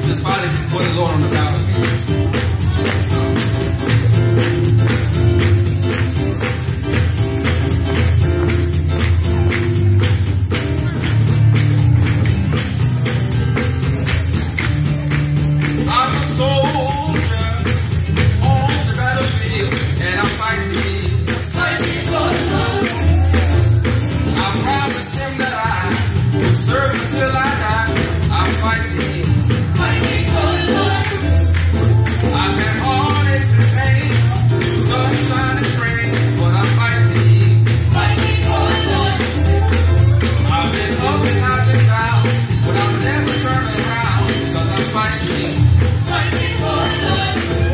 Just finally put the Lord on the battlefield. I'm a soldier on the battlefield, and I'm fighting for the Lord. I promise Him that I will serve until I die. I'm fighting for the Lord. I've had heartaches and pain, sunshine and rain, but I'm fighting for the Lord. I've been up and I've been down, but I'll never turn around, 'cause I'm fighting for the Lord.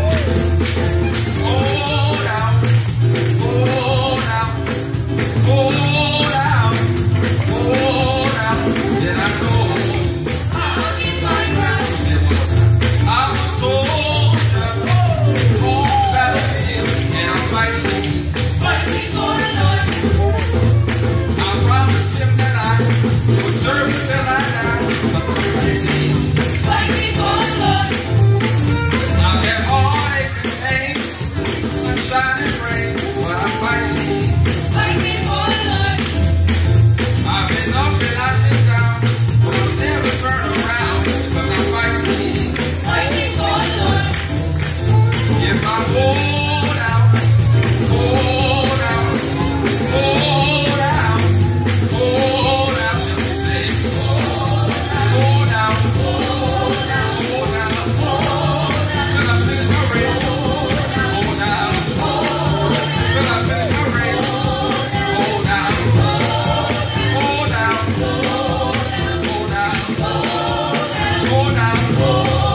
Hold out, hold out, hold out, hold out. Then I know I'll get my ground. I'm a soldier on the battlefield, and I'm fighting for the Lord. I promise Him that I will serve until I die. I'm fighting for the Lord. I've had heartaches and pain, sunshine and rain, but I'm fighting for the Lord. I've been up and I've been down, but I'll never turn around, 'cause I'm fighting for the Lord. If I hold out, hold out, hold out, hold out, just say, hold out, hold out, hold out, till I finish my race. Hold out, till I finish my race. Hold out, hold out, hold out, hold out, hold out.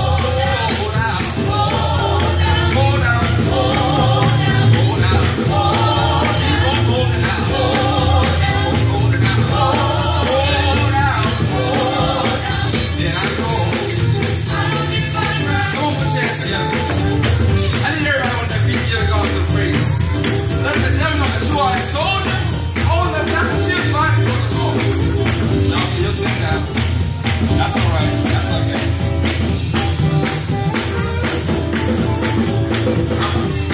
That's all right. That's okay.